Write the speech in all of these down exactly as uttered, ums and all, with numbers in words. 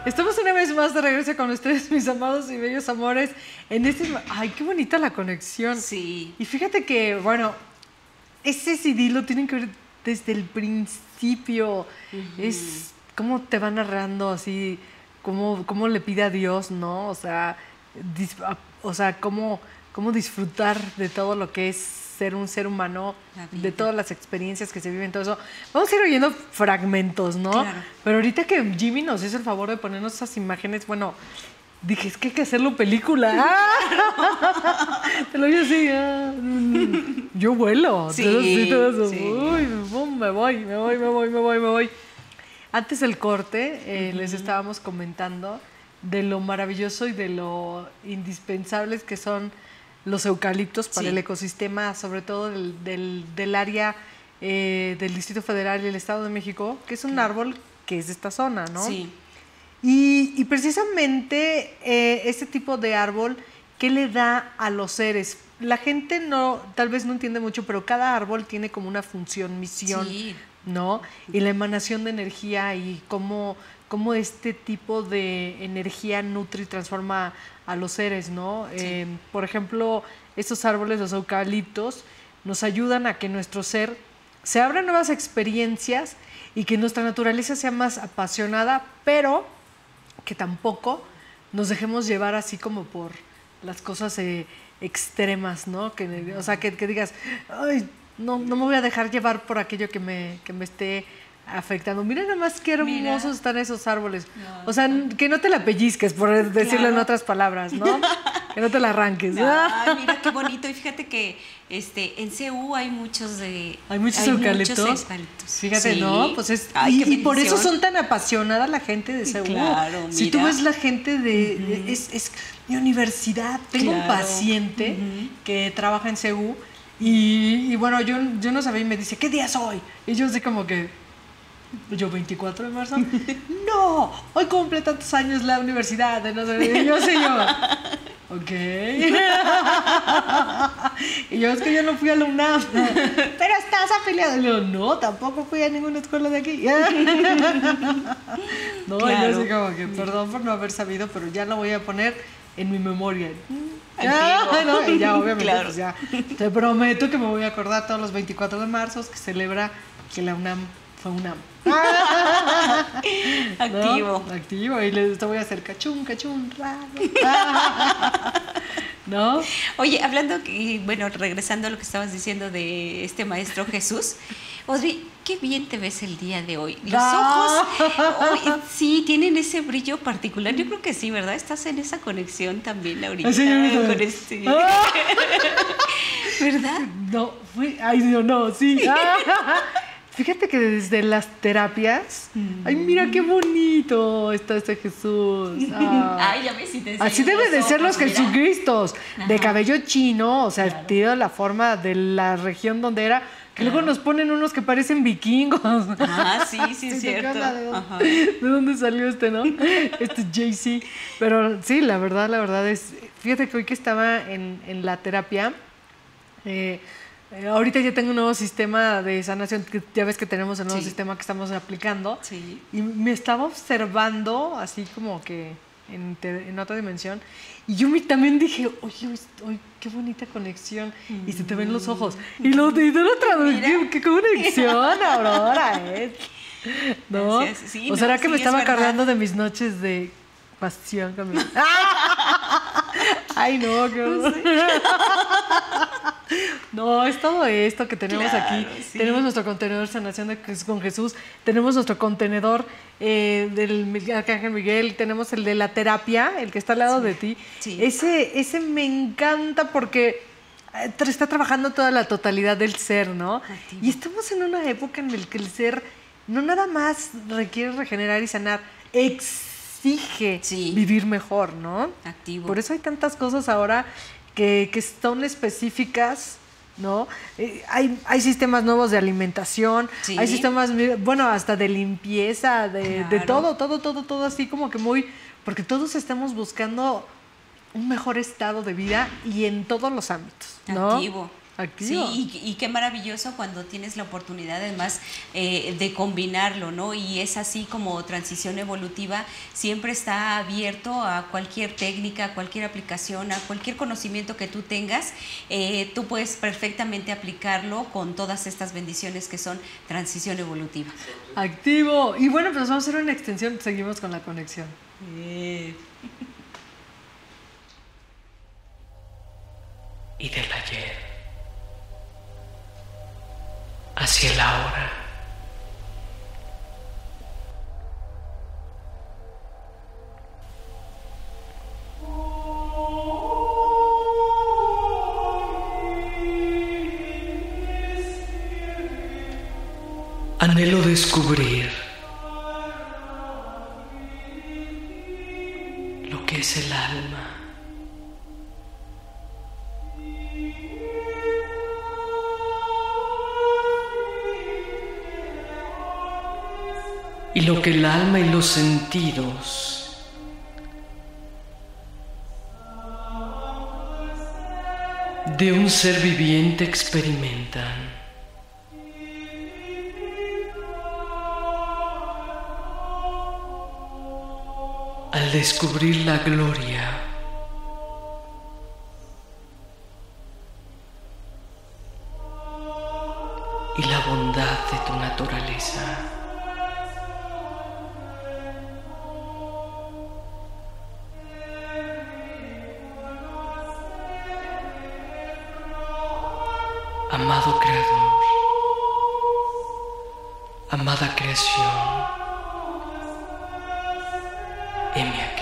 Estamos una vez más de regreso con ustedes, mis amados y bellos amores. En este... Ay, qué bonita la conexión. Sí. Y fíjate que, bueno, ese C D lo tienen que ver desde el principio. Uh-huh. Es cómo te va narrando así, cómo, cómo le pide a Dios, ¿no? O sea, dis, o sea cómo, cómo disfrutar de todo lo que es ser un ser humano, de todas las experiencias que se viven, todo eso. Vamos a ir oyendo fragmentos, ¿no? Claro. Pero ahorita que Jimmy nos hizo el favor de ponernos esas imágenes, bueno, dije, es que hay que hacerlo película. ¡Ah! Te lo digo así, ah, yo vuelo. Sí, todo así, todo eso. Sí. Uy, boom, me voy, me voy, me voy, me voy, me voy. Antes del corte, eh, uh-huh. les estábamos comentando de lo maravilloso y de lo indispensables que son los eucaliptos para sí. el ecosistema, sobre todo del, del, del área eh, del Distrito Federal y el Estado de México, que es un claro. árbol que es de esta zona, ¿no? Sí. Y, y precisamente eh, este tipo de árbol, ¿qué le da a los seres? La gente no, tal vez no entiende mucho, pero cada árbol tiene como una función, misión, sí. ¿no? Y la emanación de energía y cómo, cómo este tipo de energía nutre y transforma a los seres, ¿no? Sí. Eh, por ejemplo, estos árboles, los eucaliptos, nos ayudan a que nuestro ser se abra nuevas experiencias y que nuestra naturaleza sea más apasionada, pero que tampoco nos dejemos llevar así como por las cosas eh, extremas, ¿no? Que, o sea, que, que digas, ay, no, no me voy a dejar llevar por aquello que me, que me esté afectando. Mira nada más qué hermosos Mira. están esos árboles. No, o sea, no. que no te la pellizques, por decirlo claro. en otras palabras, ¿no? Que no te la arranques. Ay, mira qué bonito. Y fíjate que este, en C U hay muchos de... Hay muchos hay eucaliptos. Muchos eucaliptos. Fíjate, sí. ¿no? Pues es, Ay, y, y por eso son tan apasionada la gente de C U. Claro, mira. Si tú ves la gente de... Uh-huh. de es, es mi universidad. Tengo claro. un paciente uh-huh. que trabaja en C U y, y bueno, yo, yo no sabía y me dice, ¿qué día es hoy? Y yo así como que... Yo, veinticuatro de marzo. No, hoy cumple tantos años la universidad. No sé, yo sé yo. Ok. Y yo, es que yo no fui a la UNAM. Pero estás afiliado. Y yo, no, tampoco fui a ninguna escuela de aquí. No, claro. Yo sé como que, perdón por no haber sabido, pero ya lo voy a poner en mi memoria. Ya, no, y ya, obviamente, claro. pues ya. Te prometo que me voy a acordar todos los veinticuatro de marzo que celebra que la UNAM fue UNAM. Activo. ¿No? Activo. Y les voy a hacer cachún, cachún, raro. ¿No? Oye, hablando, y bueno, regresando a lo que estabas diciendo de este maestro Jesús, Audrey, qué bien te ves el día de hoy. Los ah. ojos, oh, sí, tienen ese brillo particular. Yo creo que sí, ¿verdad? Estás en esa conexión también ahorita. Sí, con este... ah. ¿Verdad? No, fue... Ay, Dios, no, sí. Fíjate que desde las terapias, mm. ay, mira qué bonito está este Jesús. Ah. Ay, ya ves, si te así deben de ser los mira. Jesucristos, Ajá. de cabello chino, o sea, claro. tío, la forma de la región donde era, que claro. luego nos ponen unos que parecen vikingos. Ah, sí, sí, es cierto. ¿De, Ajá. ¿De dónde salió este, no? Este Jay-Z. Pero sí, la verdad, la verdad es, fíjate que hoy que estaba en, en la terapia, eh, Eh, ahorita ya tengo un nuevo sistema de sanación, que ya ves que tenemos el nuevo sí. sistema que estamos aplicando, sí. y me estaba observando así como que en, te, en otra dimensión, y yo me, también dije, oye, oye, qué bonita conexión, mm. y se te ven los ojos, y lo de otra vez, qué, qué conexión, Aurora, ¿eh? ¿No? Sí, ¿O no, será que sí, me estaba verdad. acordando de mis noches de pasión conmigo? Ay, no, qué horror. No, es todo esto que tenemos claro, aquí. Sí. Tenemos nuestro contenedor Sanación de, con Jesús, tenemos nuestro contenedor eh, del Arcángel Miguel, tenemos el de la terapia, el que está al lado sí. de ti. Sí. Ese, ese me encanta porque está trabajando toda la totalidad del ser, ¿no? Activo. Y estamos en una época en la que el ser no nada más requiere regenerar y sanar, exige sí. vivir mejor, ¿no? Activo. Por eso hay tantas cosas ahora que, que son específicas, ¿no? Eh, hay, hay sistemas nuevos de alimentación, sí. hay sistemas, bueno, hasta de limpieza, de, claro. de todo, todo, todo, todo así como que muy... Porque todos estamos buscando un mejor estado de vida y en todos los ámbitos, ¿no? Activo. Activo. Sí, y, y qué maravilloso cuando tienes la oportunidad además eh, de combinarlo, ¿no? Y es así como Transición Evolutiva siempre está abierto a cualquier técnica, a cualquier aplicación, a cualquier conocimiento que tú tengas. Eh, tú puedes perfectamente aplicarlo con todas estas bendiciones que son Transición Evolutiva. Activo. Y bueno, pues vamos a hacer una extensión, seguimos con la conexión. Eh. Y del ayer hacia el ahora. Anhelo descubrir lo que es el alma. Y lo que el alma y los sentidos de un ser viviente experimentan. Al descubrir la gloria y la bondad de tu naturaleza. Amado Creador, amada creación, heme aquí.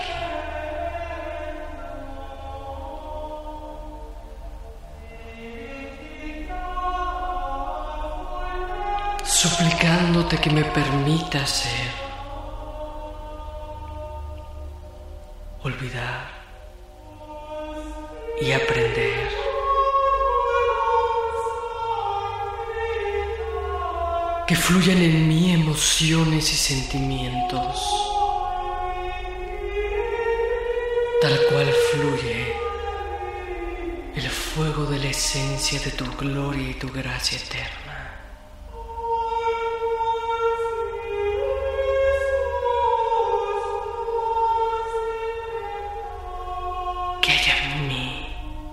Suplicándote que me permitas ser, olvidar y aprender. Que fluyan en mí emociones y sentimientos, tal cual fluye el fuego de la esencia de tu gloria y tu gracia eterna. Que haya en mí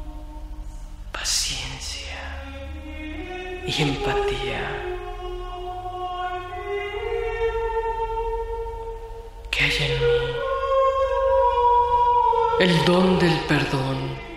paciencia y empatía. Que haya en mí el don del perdón